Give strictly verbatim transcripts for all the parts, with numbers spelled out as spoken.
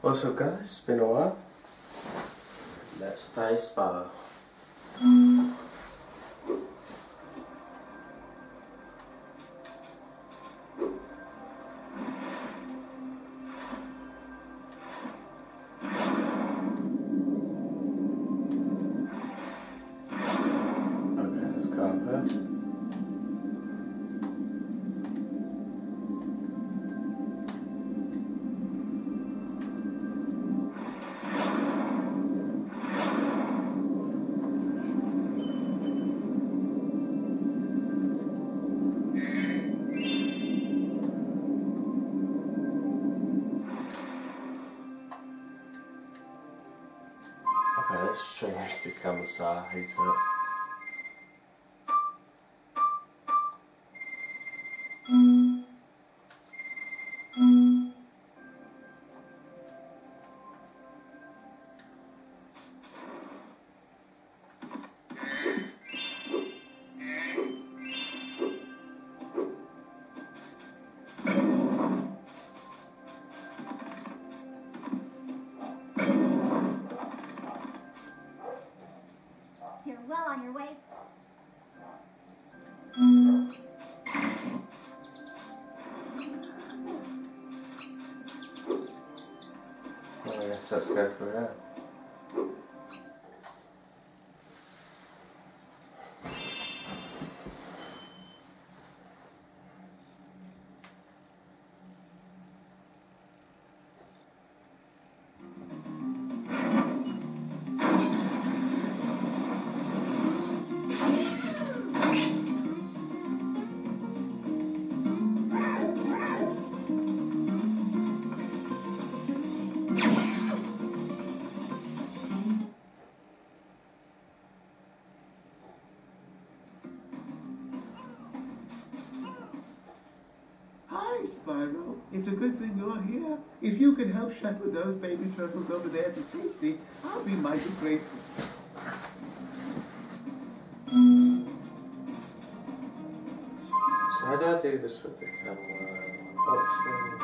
What's up guys, it's been a while. Let's play Spyro. Okay, let's go up here. Okay, let's change the camera side to it. You're well on your way. Well, I guess let's go through here. Hi, Spyro. It's a good thing you're here. If you can help shepherd those baby turtles over there to safety, I'll be mighty grateful. So how do I do this with the camera? Options.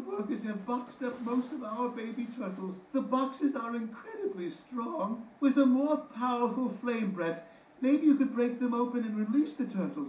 workers have boxed up most of our baby turtles. The boxes are incredibly strong. With a more powerful flame breath, maybe you could break them open and release the turtles.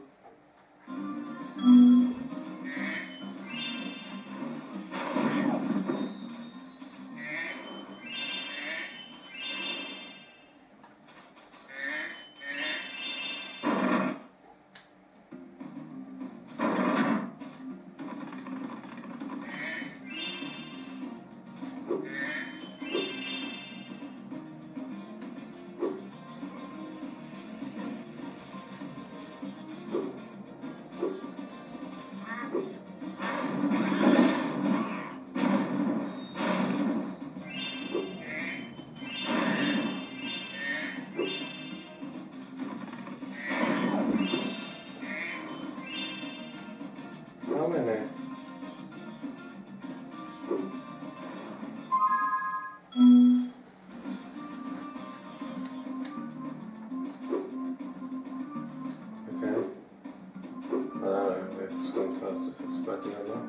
How many? Okay. I don't know if it's going to tell us if it's working or not.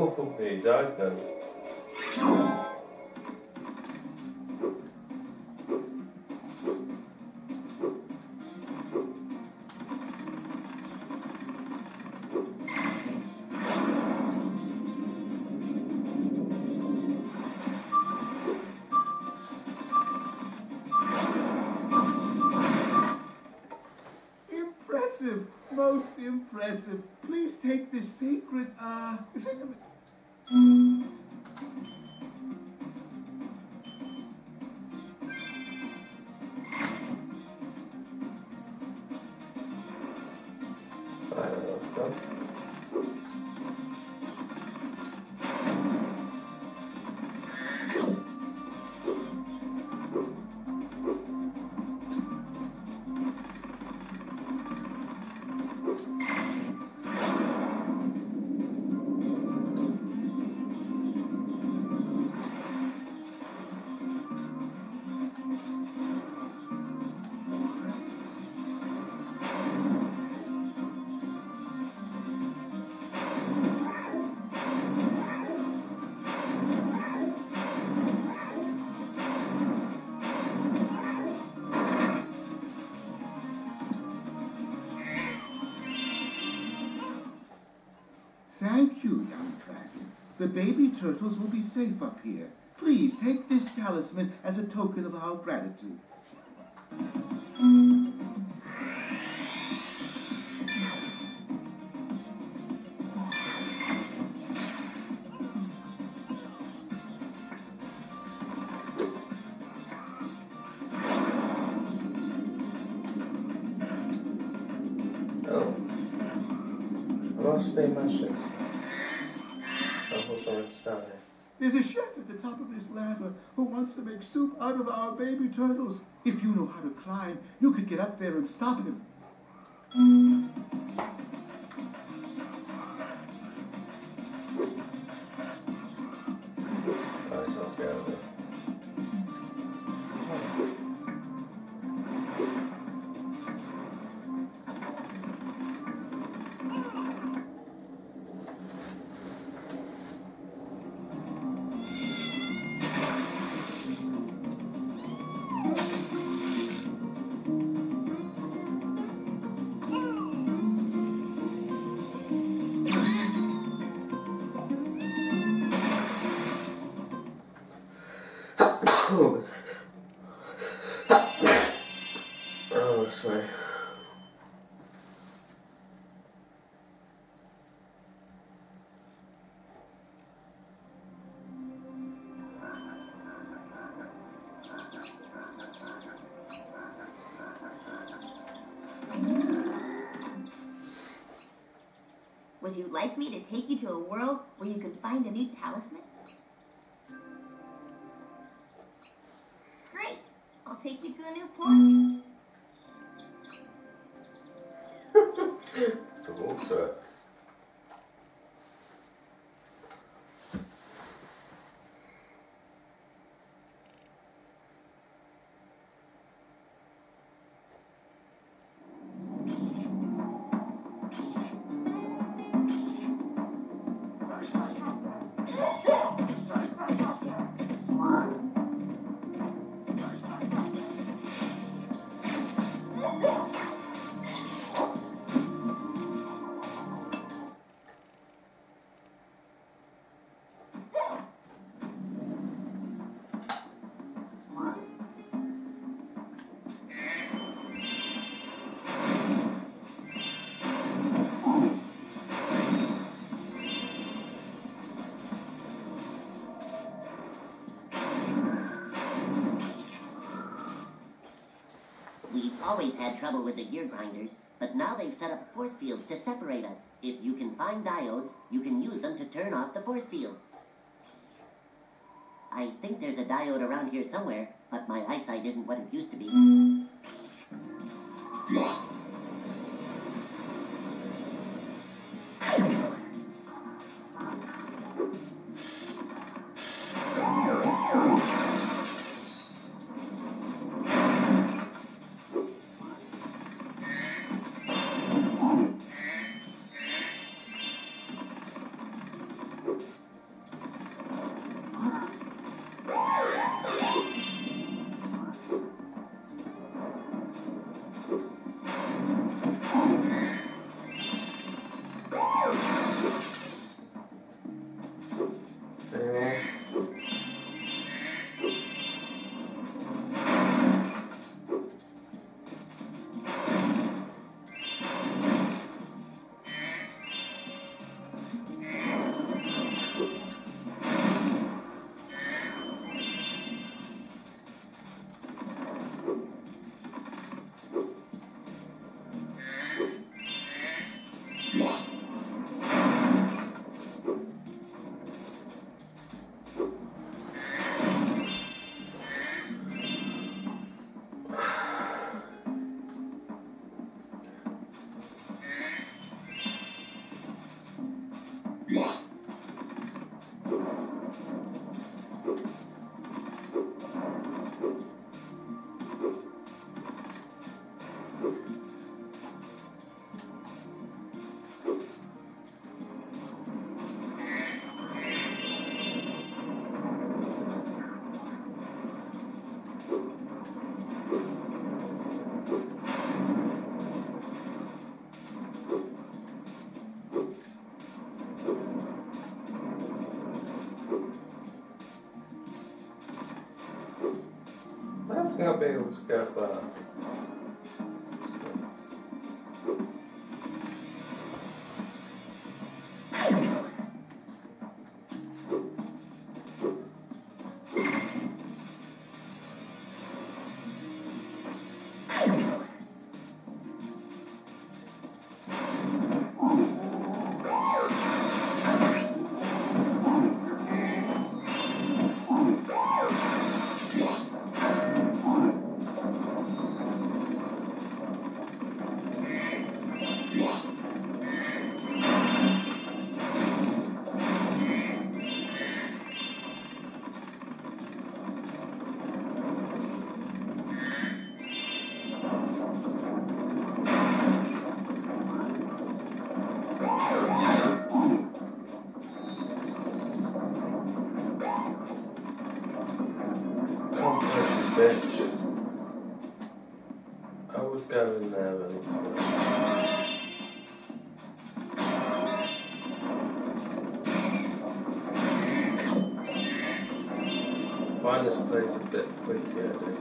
Oh, he died then. Impressive, most impressive. Please take this sacred, uh, thing of it. I don't know stuff. Thank you, young dragon. The baby turtles will be safe up here. Please take this talisman as a token of our gratitude. Oh. Must be matches. I've also went to down here. There's a chef at the top of this ladder who wants to make soup out of our baby turtles. If you know how to climb, you could get up there and stop him. I just want to get out of there. Oh, sorry. Would you like me to take you to a world where you can find a new talisman? Great! I'll take you to a new port. To walk to it. We've always had trouble with the gear grinders, but now they've set up force fields to separate us. If you can find diodes, you can use them to turn off the force fields. I think there's a diode around here somewhere, but my eyesight isn't what it used to be. be able to go up there. Bitch. I would go in there anytime. Find this place a bit freaky, I do.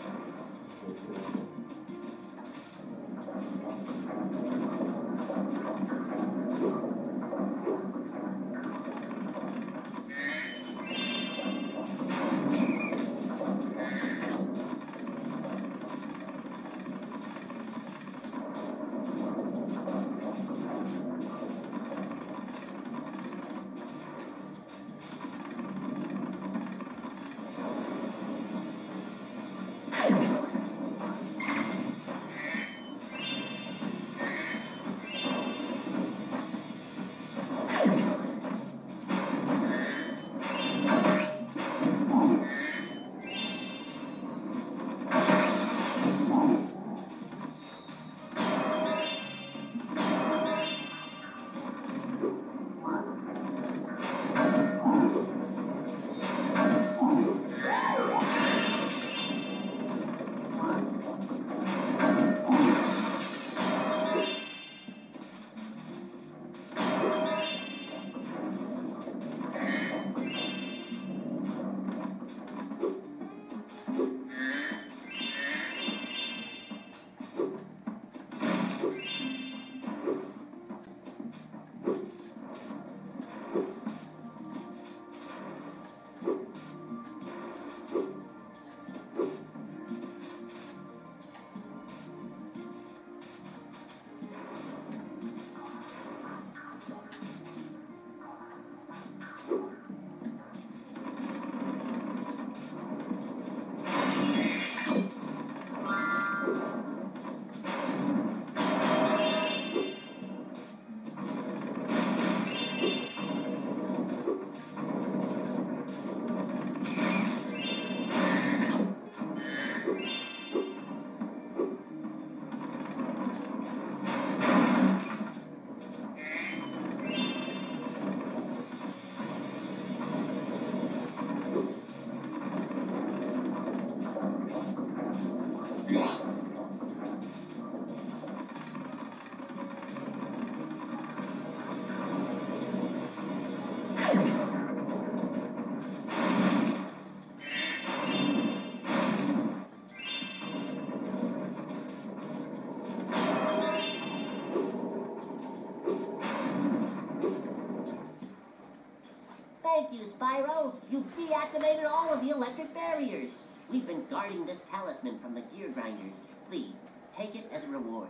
Thank you, Spyro. You've deactivated all of the electric barriers. We've been guarding this talisman from the gear grinders. Please, take it as a reward.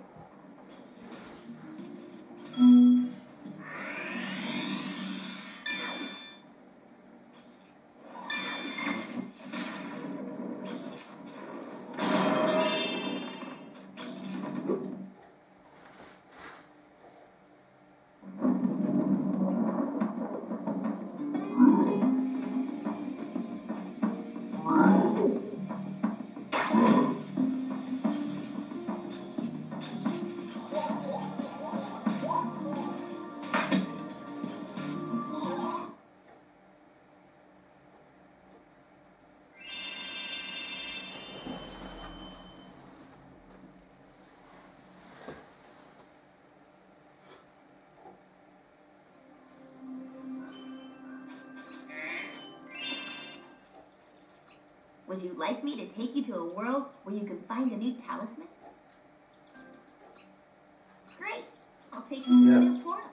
Would you like me to take you to a world where you can find a new talisman? Great. I'll take you to Yeah. a new portal.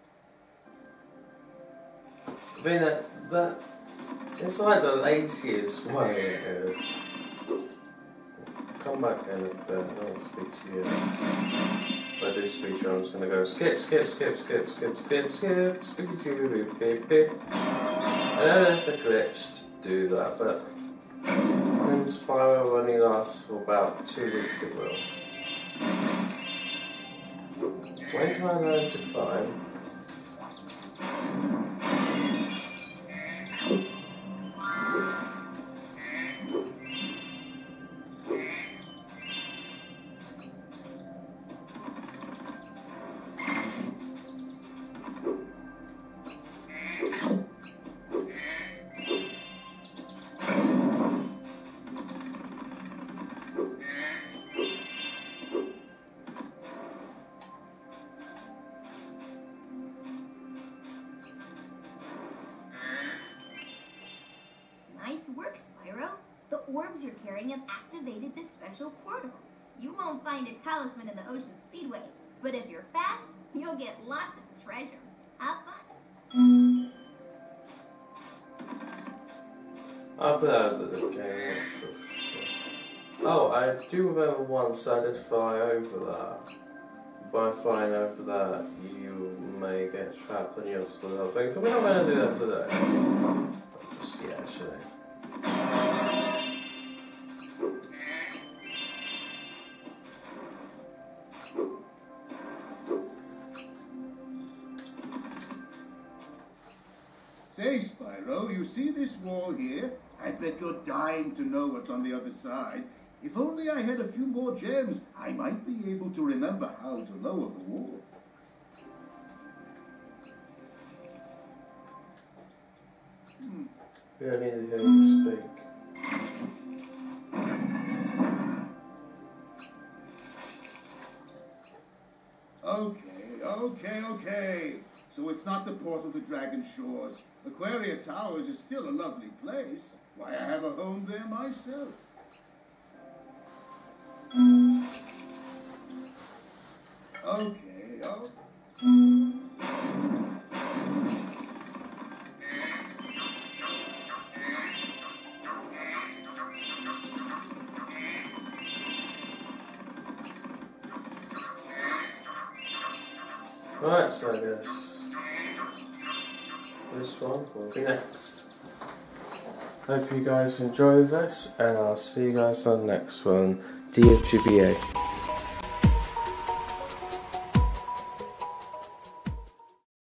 I mean, that, that, it's like the laziest way of... Come back in a bit, I don't want to speak to you. If I do speak to you, I'm just going to go skip, skip, skip, skip, skip, skip, skip, skip, skip, beep, beep. I know there's a glitch to do that, but when Spyro only lasts for about two weeks it will. When can I learn to climb? Nice work, Spyro. The orbs you're carrying have activated this special portal. You won't find a talisman in the Ocean Speedway, but if you're fast, you'll get lots of treasure. Have fun. I'll put that as a game. Sure. Oh, I do remember once I did fly over that. By flying over that, you may get trapped on your little thing. So we're not going to do that today. Just, yeah, actually. Say, Spyro, you see this wall here? I bet you're dying to know what's on the other side. If only I had a few more gems, I might be able to remember how to lower the wall. Hmm. We don't need to hear you speak. Okay, okay, okay. So it's not the portal to Dragon Shores. Aquaria Towers is still a lovely place. Why, I have a home there myself. Okay, oh. Right, so I guess this one will be next. Hope you guys enjoy this, and I'll see you guys on the next one. D F G B A.